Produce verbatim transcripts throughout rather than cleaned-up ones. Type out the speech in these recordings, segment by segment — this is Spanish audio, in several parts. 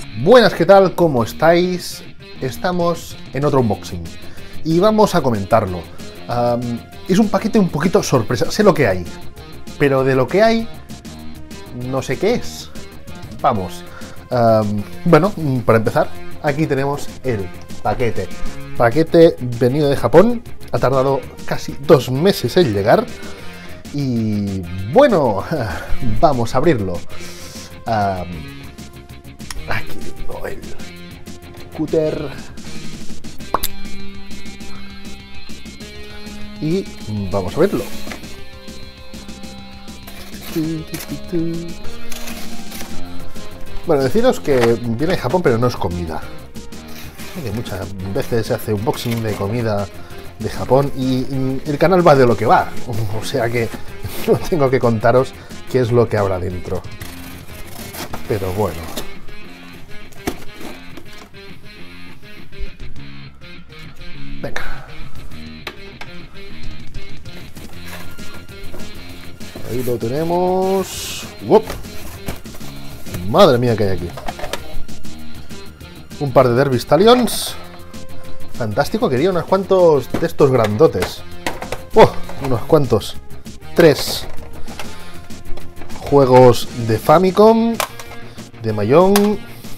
Buenas, ¿qué tal? ¿Cómo estáis? Estamos en otro unboxing y vamos a comentarlo. Um, es un paquete un poquito sorpresa, sé lo que hay, pero de lo que hay no sé qué es. Vamos. Um, bueno, para empezar, aquí tenemos el paquete. Paquete venido de Japón, ha tardado casi dos meses en llegar y bueno, vamos a abrirlo. Um, Aquí tengo el cúter y vamos a verlo. Bueno, deciros que viene de Japón, pero no es comida. Que muchas veces se hace unboxing de comida de Japón y el canal va de lo que va, o sea que no tengo que contaros qué es lo que habrá dentro. Pero bueno. Venga. Ahí lo tenemos. ¡Wop! Madre mía, que hay aquí. Un par de Derby Stallions. Fantástico, quería unos cuantos de estos grandotes. ¡Oh! Unos cuantos. Tres juegos de Famicom, de Mahjong.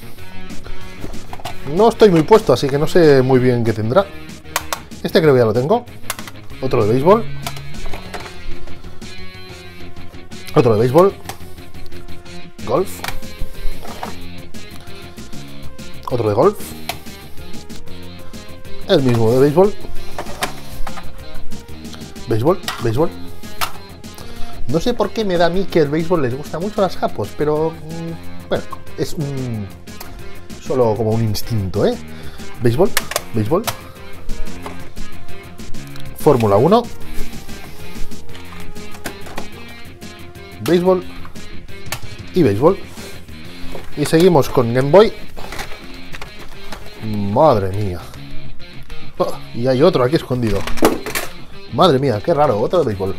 No estoy muy puesto, así que no sé muy bien qué tendrá. Este creo que ya lo tengo. Otro de béisbol. Otro de béisbol. Golf. Otro de golf. El mismo de béisbol. Béisbol, béisbol. No sé por qué me da a mí que el béisbol les gusta mucho a las japos, pero mmm, bueno, es mmm, solo como un instinto, ¿eh? Béisbol, béisbol. Fórmula uno. Béisbol. Y béisbol. Y seguimos con Game Boy. Madre mía. Oh, y hay otro aquí escondido. Madre mía, qué raro. Otro de béisbol.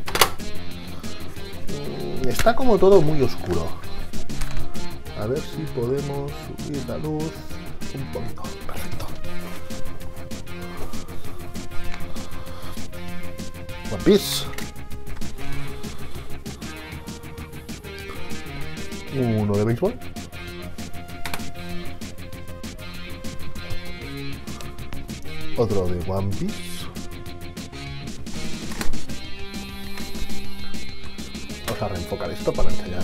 Está como todo muy oscuro. A ver si podemos subir la luz un poquito. Perfecto. One Piece. Uno de béisbol. Otro de One Piece. Vamos a reenfocar esto para enseñar.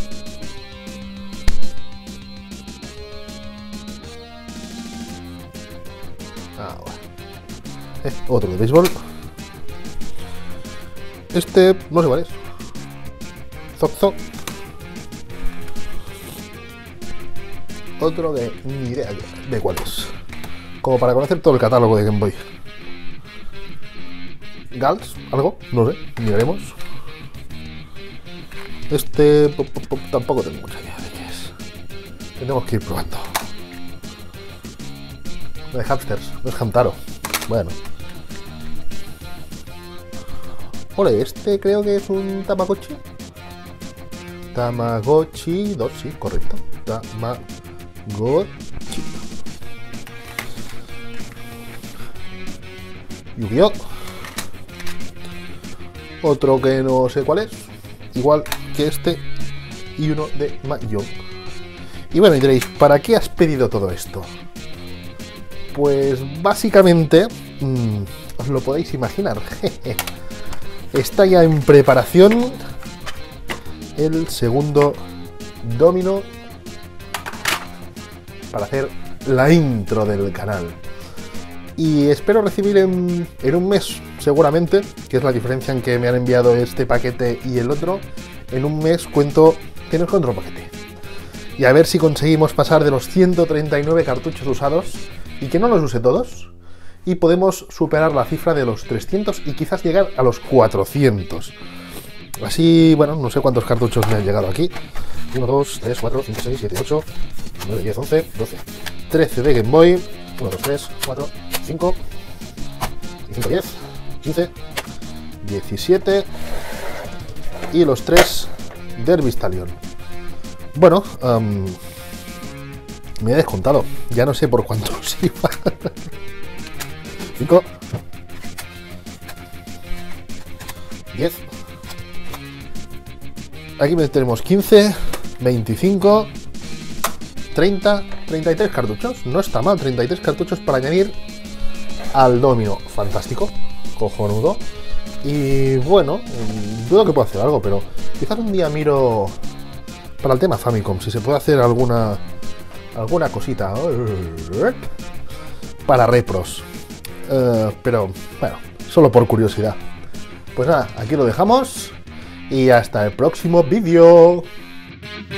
Ah, bueno. Eh, otro de béisbol. Este no sé cuál es. Zoc Zoc. Otro de ni idea de cuál es. Como para conocer todo el catálogo de Game Boy. Gals, algo, no sé, miraremos. Este pop, pop, pop, tampoco tengo mucha idea de qué es. Tenemos que ir probando. De hamsters, no es Hamtaro. Bueno. Ole, este creo que es un Tamagotchi. Tamagotchi dos, sí, correcto. Tamagotchi. Yu-Gi-Oh! Otro que no sé cuál es. Igual que este. Y uno de Mahjong. Y bueno, y diréis, ¿para qué has pedido todo esto? Pues básicamente, mmm, os lo podéis imaginar. Está ya en preparación el segundo domino para hacer la intro del canal. Y espero recibir en, en un mes, seguramente, que es la diferencia en que me han enviado este paquete y el otro. En un mes cuento que nos encuentro otro paquete. Y a ver si conseguimos pasar de los ciento treinta y nueve cartuchos usados y que no los use todos. Y podemos superar la cifra de los trescientos y quizás llegar a los cuatrocientos. Así, bueno, no sé cuántos cartuchos me han llegado aquí. uno, dos, tres, cuatro, cinco, seis, siete, ocho, nueve, diez, once, doce, trece de Game Boy. uno, dos, tres, cuatro, cinco, cinco, diez, quince, diecisiete y los tres Derby Stallion. Bueno, um, Me he descontado. Ya no sé por cuántos iba. cinco. diez. Aquí tenemos quince, veinticinco, treinta, treinta y tres cartuchos. No está mal, treinta y tres cartuchos para añadir al domino. Fantástico, cojonudo. Y bueno, dudo que pueda hacer algo, pero quizás un día miro para el tema Famicom si se puede hacer alguna alguna cosita para repros. Uh, pero bueno, solo por curiosidad. Pues nada, aquí lo dejamos y hasta el próximo vídeo.